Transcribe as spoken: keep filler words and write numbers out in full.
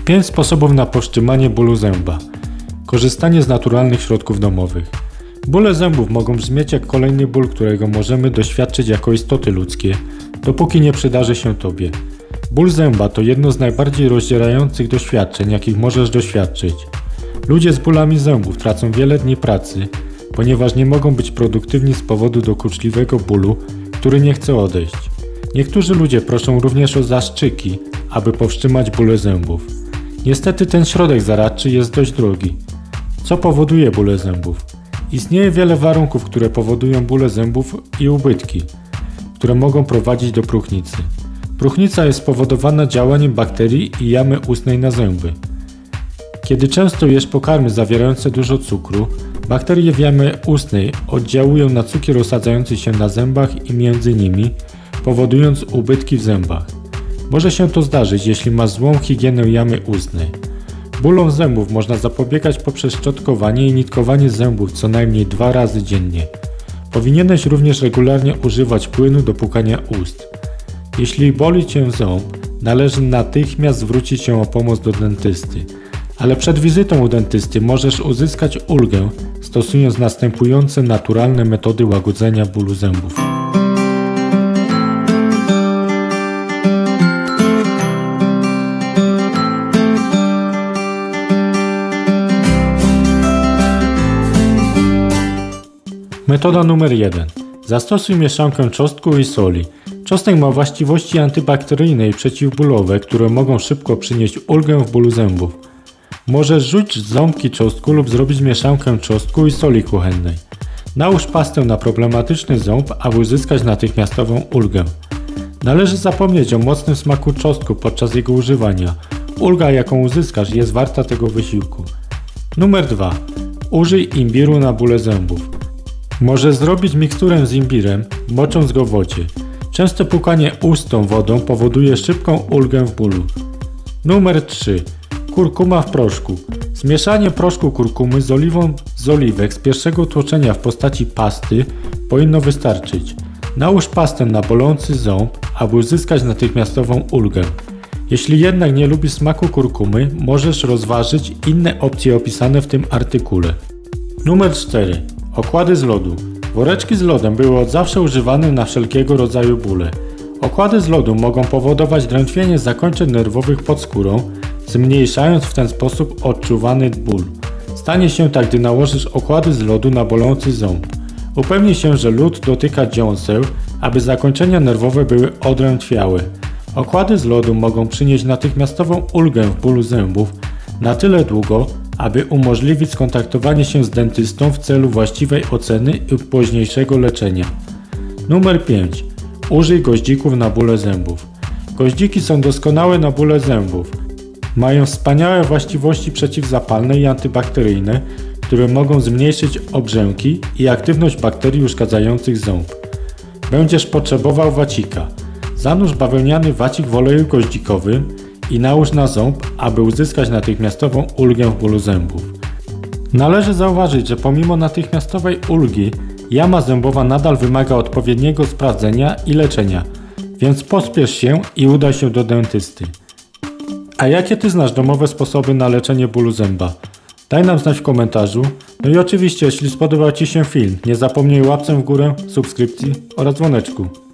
pięć sposobów na powstrzymanie bólu zęba. Korzystanie z naturalnych środków domowych. Bóle zębów mogą brzmieć jak kolejny ból, którego możemy doświadczyć jako istoty ludzkie, dopóki nie przydarzy się Tobie. Ból zęba to jedno z najbardziej rozdzierających doświadczeń, jakich możesz doświadczyć. Ludzie z bólami zębów tracą wiele dni pracy, ponieważ nie mogą być produktywni z powodu dokuczliwego bólu, który nie chce odejść. Niektórzy ludzie proszą również o zastrzyki, aby powstrzymać bóle zębów. Niestety ten środek zaradczy jest dość drogi. Co powoduje bóle zębów? Istnieje wiele warunków, które powodują bóle zębów i ubytki, które mogą prowadzić do próchnicy. Próchnica jest spowodowana działaniem bakterii i jamy ustnej na zęby. Kiedy często jesz pokarmy zawierające dużo cukru, bakterie w jamie ustnej oddziałują na cukier osadzający się na zębach i między nimi, powodując ubytki w zębach. Może się to zdarzyć, jeśli masz złą higienę jamy ustnej. Bólom zębów można zapobiegać poprzez szczotkowanie i nitkowanie zębów co najmniej dwa razy dziennie. Powinieneś również regularnie używać płynu do płukania ust. Jeśli boli Cię ząb, należy natychmiast zwrócić się o pomoc do dentysty. Ale przed wizytą u dentysty możesz uzyskać ulgę, stosując następujące naturalne metody łagodzenia bólu zębów. Metoda numer jeden. Zastosuj mieszankę czosnku i soli. Czosnek ma właściwości antybakteryjne i przeciwbólowe, które mogą szybko przynieść ulgę w bólu zębów. Możesz rzucić ząbki czosnku lub zrobić mieszankę czosnku i soli kuchennej. Nałóż pastę na problematyczny ząb, aby uzyskać natychmiastową ulgę. Należy zapomnieć o mocnym smaku czosnku podczas jego używania. Ulga, jaką uzyskasz, jest warta tego wysiłku. Numer dwa. Użyj imbiru na bóle zębów. Możesz zrobić miksturę z imbirem, mocząc go w wodzie. Częste płukanie ust tą wodą powoduje szybką ulgę w bólu. Numer trzy. Kurkuma w proszku. Zmieszanie proszku kurkumy z oliwą z oliwek z pierwszego tłoczenia w postaci pasty powinno wystarczyć. Nałóż pastę na bolący ząb, aby uzyskać natychmiastową ulgę. Jeśli jednak nie lubisz smaku kurkumy, możesz rozważyć inne opcje opisane w tym artykule. Numer cztery. Okłady z lodu. Woreczki z lodem były od zawsze używane na wszelkiego rodzaju bóle. Okłady z lodu mogą powodować drętwienie zakończeń nerwowych pod skórą, zmniejszając w ten sposób odczuwany ból. Stanie się tak, gdy nałożysz okłady z lodu na bolący ząb. Upewnij się, że lód dotyka dziąseł, aby zakończenia nerwowe były odrętwiałe. Okłady z lodu mogą przynieść natychmiastową ulgę w bólu zębów na tyle długo, aby umożliwić skontaktowanie się z dentystą w celu właściwej oceny i późniejszego leczenia. Numer pięć. Użyj goździków na bóle zębów. Goździki są doskonałe na bóle zębów. Mają wspaniałe właściwości przeciwzapalne i antybakteryjne, które mogą zmniejszyć obrzęki i aktywność bakterii uszkadzających ząb. Będziesz potrzebował wacika. Zanurz bawełniany wacik w oleju goździkowym i nałóż na ząb, aby uzyskać natychmiastową ulgę w bólu zębów. Należy zauważyć, że pomimo natychmiastowej ulgi, jama zębowa nadal wymaga odpowiedniego sprawdzenia i leczenia, więc pospiesz się i udaj się do dentysty. A jakie Ty znasz domowe sposoby na leczenie bólu zęba? Daj nam znać w komentarzu. No i oczywiście, jeśli spodobał Ci się film, nie zapomnij łapce w górę, subskrypcji oraz dzwoneczku.